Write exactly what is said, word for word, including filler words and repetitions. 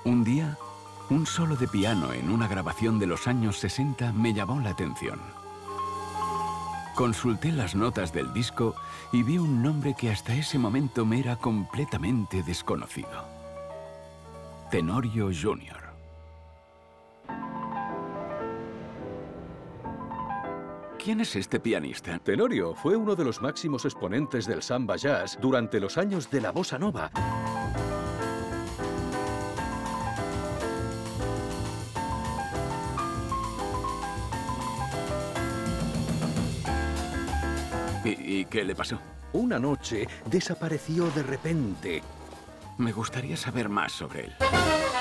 Un día, un solo de piano en una grabación de los años sesenta me llamó la atención. Consulté las notas del disco y vi un nombre que hasta ese momento me era completamente desconocido. Tenorio junior ¿Quién es este pianista? Tenorio fue uno de los máximos exponentes del samba jazz durante los años de la bossa nova. ¿Y, y qué le pasó? Una noche desapareció de repente. Me gustaría saber más sobre él.